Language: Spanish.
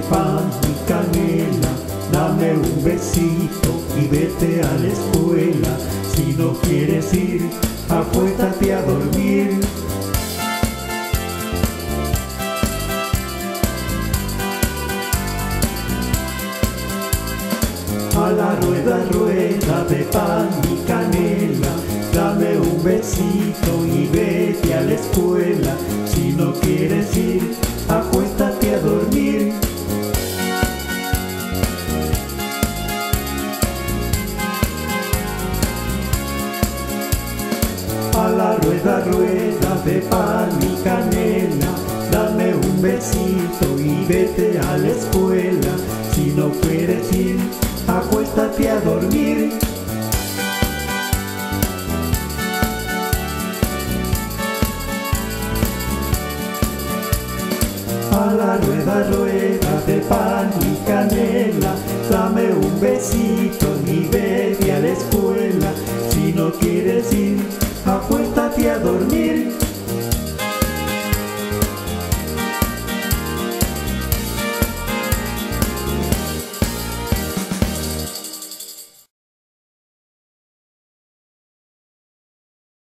pan y canela, dame un besito y vete a la escuela. Si no quieres ir, acuéstate a dormir. A la rueda, rueda de pan y canela, dame un besito y vete a la escuela. Si no quieres ir, acuéstate a dormir. A la rueda, rueda de pan y canela, dame un besito y vete a la escuela. Si no quieres ir, acuéstate a dormir. A la rueda, rueda de pan y canela, dame un besito y vete a la escuela.